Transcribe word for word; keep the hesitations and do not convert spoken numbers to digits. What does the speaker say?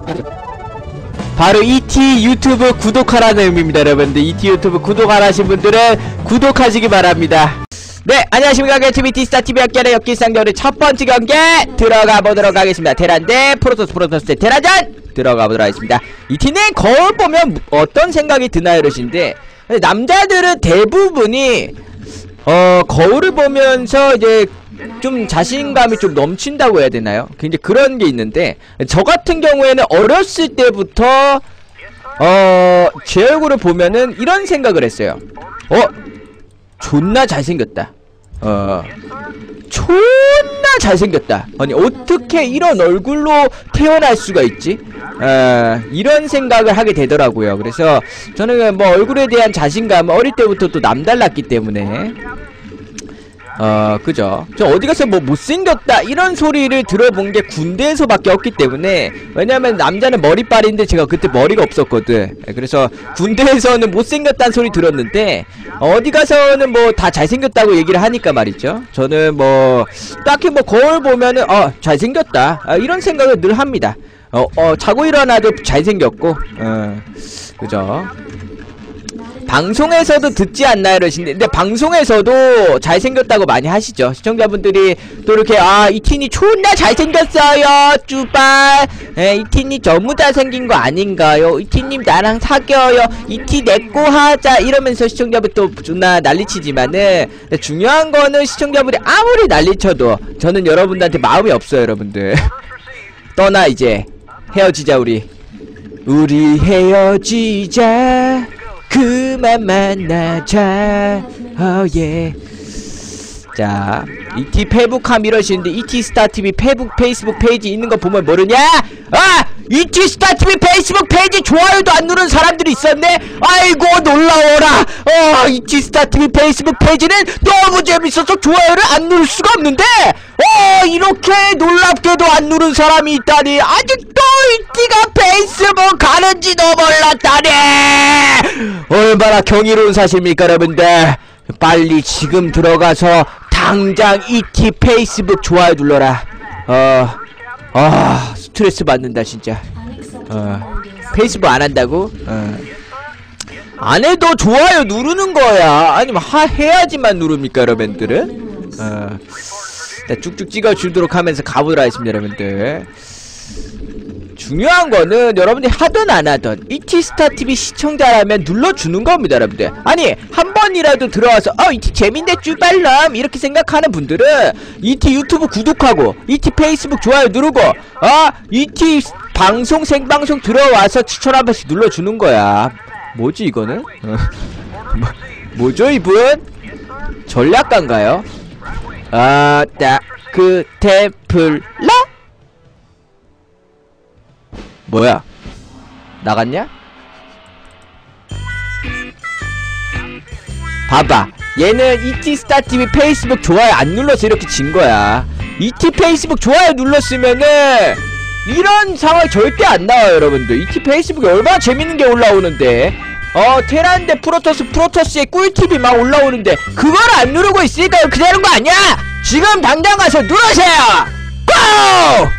바로 이티 유튜브 구독하라는 의미입니다. 여러분들 이티 유튜브 구독 안 하신 분들은 구독하시기 바랍니다. 네, 안녕하십니까. 게티비 티스타티비 학교의 역기상경의 첫 번째 경기 들어가 보도록 하겠습니다. 테란 대 프로토스, 프로토스 대 테란전 들어가 보도록 하겠습니다. 이티는 거울 보면 어떤 생각이 드나요? 이러신데, 남자들은 대부분이 어 거울을 보면서 이제 좀 자신감이 좀 넘친다고 해야 되나요? 굉장히 그런 게 있는데, 저 같은 경우에는 어렸을 때부터 어 제 얼굴을 보면은 이런 생각을 했어요. 어? 존나 잘생겼다. 어 존나 잘생겼다. 아니 어떻게 이런 얼굴로 태어날 수가 있지? 어 이런 생각을 하게 되더라고요. 그래서 저는 뭐 얼굴에 대한 자신감 어릴 때부터 또 남달랐기 때문에 어 그죠. 저 어디가서 뭐 못생겼다 이런 소리를 들어본 게 군대에서밖에 없기 때문에, 왜냐면 남자는 머리빨인데 제가 그때 머리가 없었거든. 그래서 군대에서는 못생겼다는 소리 들었는데, 어디가서는 뭐 다 잘생겼다고 얘기를 하니까 말이죠. 저는 뭐 딱히 뭐 거울 보면은 어 잘생겼다 아, 이런 생각을 늘 합니다. 어, 어 자고 일어나도 잘생겼고, 어 그죠. 방송에서도 듣지 않나요? 이러신데, 근데 방송에서도 잘생겼다고 많이 하시죠. 시청자분들이 또 이렇게, 아, 이틴이 존나 잘생겼어요, 쭈발. 에, 이틴이 전부 다 생긴 거 아닌가요? 이틴님 나랑 사겨요. 이티 내꺼 하자. 이러면서 시청자분 또 존나 난리치지만은, 중요한 거는 시청자분이 아무리 난리쳐도 저는 여러분들한테 마음이 없어요, 여러분들. 떠나, 이제. 헤어지자, 우리. 우리 헤어지자. 그만 만나자. 어예. oh, 자, 이티 페북함 이러시는데, 이티 스타티비 페북 페이스북 페이지 있는 거 보면 모르냐? 아! 이티 스타티비 페이스북 페이지 좋아요도 안 누른 사람들이 있었네? 아이고 놀라워라. 어 이티 스타티비 페이스북 페이지는 너무 재밌어서 좋아요를 안 누를 수가 없는데, 어 이렇게 놀랍게도 안 누른 사람이 있다니. 아직도 이티가 페이스북 가는지도 몰랐다니. 얼마나 경이로운 사실입니까 여러분들. 빨리 지금 들어가서 당장 이티 페이스북 좋아요 눌러라. 어, 아 스트레스 받는다 진짜. 어, 페이스북 안 한다고? 어. 안 해도 좋아요 누르는 거야. 아니면 하, 해야지만 누릅니까 여러분들은? 어, 쭉쭉 찍어주도록 하면서 가보도록 하겠습니다 여러분들. 중요한 거는 여러분들이 하든 안 하든 이티 스타티비 시청자라면 눌러주는 겁니다 여러분들. 아니 한 번이라도 들어와서 어 이티 재밌네 쭈발람 이렇게 생각하는 분들은 이티 유튜브 구독하고 이티 페이스북 좋아요 누르고, 아 이티 방송 생방송 들어와서 추천 한 번씩 눌러주는 거야. 뭐지 이거는? 어. 뭐, 뭐죠 이분? 전략가인가요? 아 딱 그 테플라? 뭐야? 나갔냐? 봐봐, 얘는 이티 스타티비 페이스북 좋아요 안 눌러서 이렇게 진 거야. 이티 페이스북 좋아요 눌렀으면은 이런 상황이 절대 안 나와요 여러분들. 이티 페이스북에 얼마나 재밌는 게 올라오는데, 어 테란 대 프로토스, 프로토스의 꿀팁이 막 올라오는데 그걸 안 누르고 있으니까 그러는 거 아니야? 지금 당장 가서 누르세요. 고!